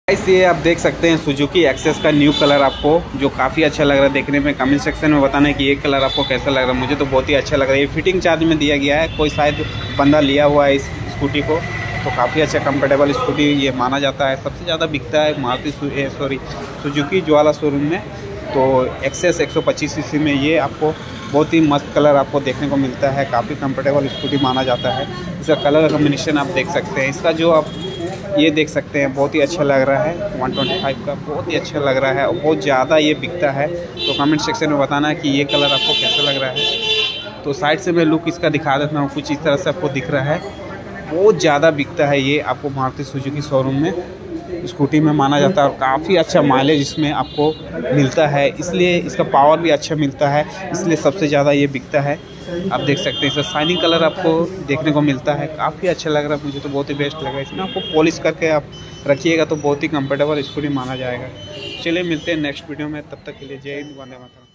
Guys ये आप देख सकते हैं सुजुकी एक्सेस का न्यू कलर आपको जो काफ़ी अच्छा लग रहा है देखने में। कमेंट सेक्शन में बताना है कि ये कलर आपको कैसा लग रहा है। मुझे तो बहुत ही अच्छा लग रहा है। ये फिटिंग चार्ज में दिया गया है, कोई शायद बंदा लिया हुआ है इस स्कूटी को, तो काफ़ी अच्छा कंफर्टेबल स्कूटी ये माना जाता है। सबसे ज़्यादा बिकता है सुजुकी ज्वाला शोरूम में। तो एक्सेस 125 सीसी में ये आपको बहुत ही मस्त कलर आपको देखने को मिलता है। काफ़ी कंफर्टेबल स्कूटी माना जाता है। इसका कलर कॉम्बिनेशन आप देख सकते हैं। इसका जो आप ये देख सकते हैं बहुत ही अच्छा लग रहा है। 125 का बहुत ही अच्छा लग रहा है और बहुत ज़्यादा ये बिकता है। तो कमेंट सेक्शन में बताना है कि ये कलर आपको कैसा लग रहा है। तो साइड से मैं लुक इसका दिखा देता हूँ, कुछ इस तरह से आपको दिख रहा है। बहुत ज़्यादा बिकता है ये आपको मारुति सुजुकी शोरूम में स्कूटी में माना जाता है। और काफ़ी अच्छा माइलेज इसमें आपको मिलता है, इसलिए इसका पावर भी अच्छा मिलता है, इसलिए सबसे ज़्यादा ये बिकता है। आप देख सकते हैं इसका शाइनिंग कलर आपको देखने को मिलता है। काफ़ी अच्छा लग रहा है, मुझे तो बहुत ही बेस्ट लगा। इसमें आपको पॉलिश करके आप रखिएगा तो बहुत ही कंफर्टेबल स्कूटी माना जाएगा। चलिए मिलते हैं नेक्स्ट वीडियो में, तब तक के लिए जय हिंद, वंदे मातरम।